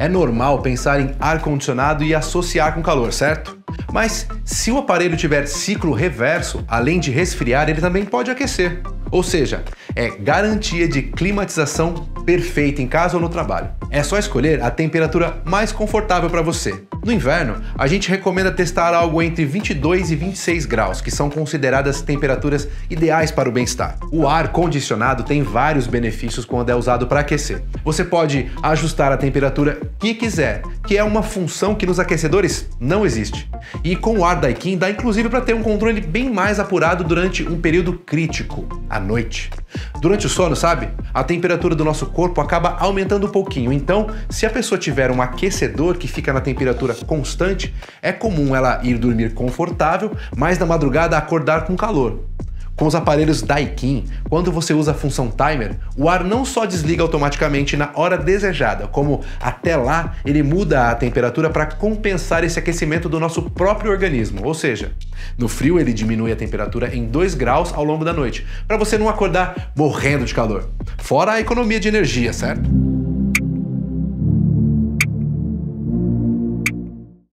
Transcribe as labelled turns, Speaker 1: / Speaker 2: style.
Speaker 1: É normal pensar em ar-condicionado e associar com calor, certo? Mas se o aparelho tiver ciclo reverso, além de resfriar, ele também pode aquecer. Ou seja, é garantia de climatização perfeita em casa ou no trabalho. É só escolher a temperatura mais confortável para você. No inverno, a gente recomenda testar algo entre 22 e 26 graus, que são consideradas temperaturas ideais para o bem-estar. O ar condicionado tem vários benefícios quando é usado para aquecer. Você pode ajustar a temperatura que quiser, que é uma função que nos aquecedores não existe. E com o ar Daikin dá inclusive para ter um controle bem mais apurado durante um período crítico, à noite. Durante o sono, sabe? A temperatura do nosso corpo acaba aumentando um pouquinho, então se a pessoa tiver um aquecedor que fica na temperatura constante, é comum ela ir dormir confortável, mas na madrugada acordar com calor. Com os aparelhos Daikin, quando você usa a função timer, o ar não só desliga automaticamente na hora desejada, como até lá ele muda a temperatura para compensar esse aquecimento do nosso próprio organismo, ou seja, no frio ele diminui a temperatura em 2 graus ao longo da noite, para você não acordar morrendo de calor. Fora a economia de energia, certo?